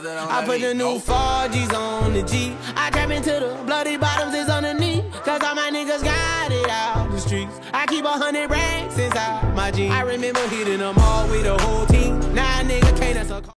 I put the new 4Gs on the G. I trap into the bloody bottoms is underneath. Cause all my niggas got it out the streets. I keep 100 racks inside my jeans. I remember hitting them all with the whole team. Now a nigga can't answer.